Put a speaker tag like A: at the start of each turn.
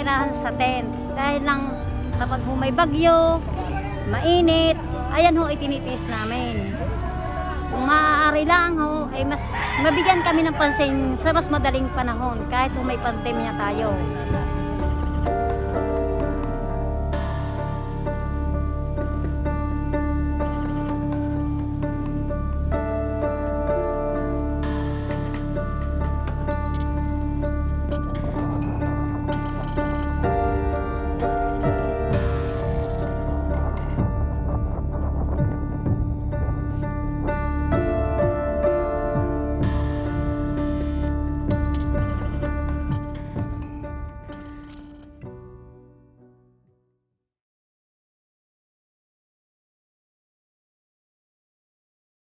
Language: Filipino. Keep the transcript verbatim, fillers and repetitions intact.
A: unahan sa tent. Dahil lang kapag ho may bagyo, mainit, ayan ho itinitiis namin. Kung maaari lang ho, ay mas mabigyan kami ng pansin sa mas madaling panahon kahit ho may pandemya tayo.